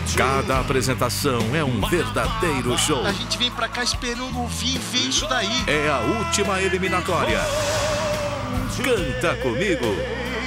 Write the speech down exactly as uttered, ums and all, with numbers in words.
Cada apresentação é um verdadeiro show. A gente vem pra cá esperando ouvir e ver isso daí. É a última eliminatória. Canta comigo.